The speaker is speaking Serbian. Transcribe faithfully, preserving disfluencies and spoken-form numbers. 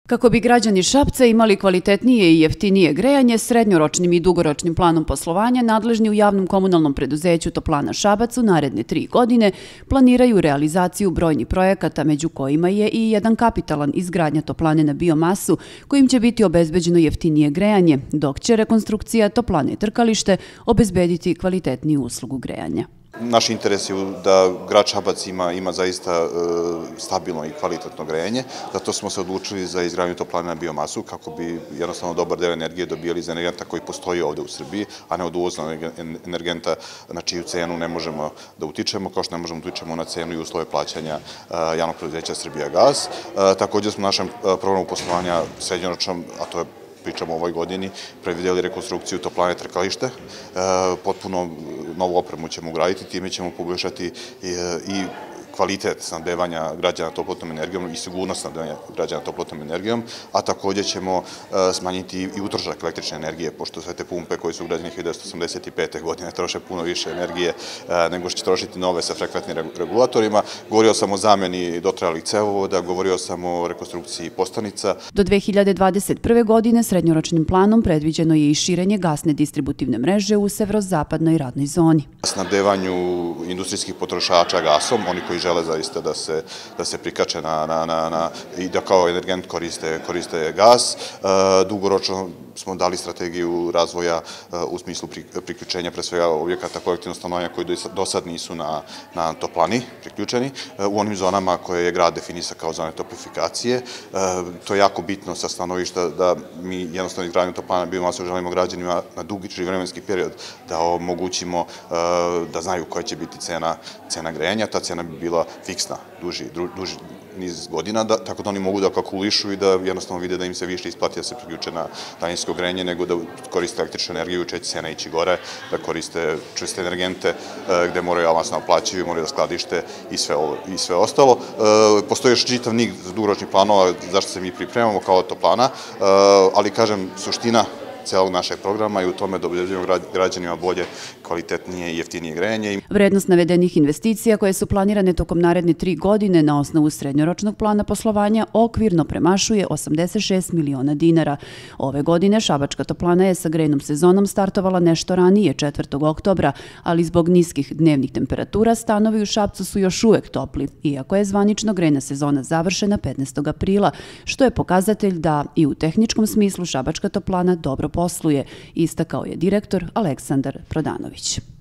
Kako bi građani Šapca imali kvalitetnije i jeftinije grejanje, srednjoročnim i dugoročnim planom poslovanja nadležni u javnom komunalnom preduzeću Toplana Šabac u naredne tri godine planiraju realizaciju brojnih projekata, među kojima je i jedan kapitalan izgradnja toplane na biomasu, kojim će biti obezbeđeno jeftinije grejanje, dok će rekonstrukcija toplane Trkalište obezbediti kvalitetniju uslugu grejanja. Naš interes je da grad Šabac ima, ima zaista stabilno i kvalitetno grejanje, zato smo se odlučili za izgradnju toplane na biomasu, kako bi jednostavno dobar deo energije dobijali iz energenta koji postoji ovde u Srbiji, a ne od uvoznog energenta na čiju cenu ne možemo da utičemo, kao što ne možemo da utičemo na cenu i uslove plaćanja javnog preduzeća Srbijagas. Također smo našem programu poslovanja srednjoročnom, a to je pričamo o ovoj godini, predvidjeli rekonstrukciju toplane Trkalište. Potpuno novu opremu ćemo ugraditi, time ćemo poboljšati i kvalitet snabdevanja građana toplotnom energijom i sigurnost snabdevanja građana toplotnom energijom, a također ćemo smanjiti i utrošak električne energije, pošto sve te pumpe koje su ugrađene hiljadu devetsto osamdeset pete. godine troše puno više energije nego što će trošiti nove sa frekventnim regulatorima. Govorio sam o zameni dotrajalih cevovoda, govorio sam o rekonstrukciji postanica. Do dve hiljade dvadeset prve. godine srednjoročnim planom predviđeno je i širenje gasne distributivne mreže u severozapadnoj radnoj zoni. Snabdevanju industrijskih potrošača gasom, oni koji žele zaista da se, da se prikače na, na, na, na, i da kao energent koriste, koriste gas. Dugoročno smo dali strategiju razvoja u smislu priključenja pre svega objekata kolektivnog stanovanja koji do sad nisu na, na toplani priključeni, u onim zonama koje je grad definisao kao zone toplifikacije. To je jako bitno sa stanovišta da mi jednostavno izgradnju toplana na biomasu želimo građanima na dugi vremenski period da omogućimo da znaju koja će biti cena, cena grejanja. Ta cena bi bila fiksna, duži, duži niz godina, da, tako da oni mogu da kalkulišu i da jednostavno vide da im se više isplati da se priključe na daljinsko grejanje nego da koriste električnu energiju, će cena ići gore, da koriste čiste energente gde moraju avansko plaćaju, moraju da skladište i sve, ovo, i sve ostalo. Postoji još čitav niz dugoročnih planova zašto se mi pripremamo kao toplana, ali kažem, suština celog našeg programa i u tome da obezbedimo građanima bolje, kvalitetnije i jeftinije grejanje. Vrednost navedenih investicija koje su planirane tokom naredne tri godine na osnovu srednjoročnog plana poslovanja okvirno premašuje osamdeset šest miliona dinara. Ove godine Šabačka toplana je sa grejnom sezonom startovala nešto ranije, četvrtog oktobra, ali zbog niskih dnevnih temperatura stanovi u Šapcu su još uvek topli, iako je zvanično grejna sezona završena petnaestog aprila, što je pokazatelj da i u tehničkom smislu Šabačka toplana dobro posluje, istakao je direktor Aleksandar Prodanović.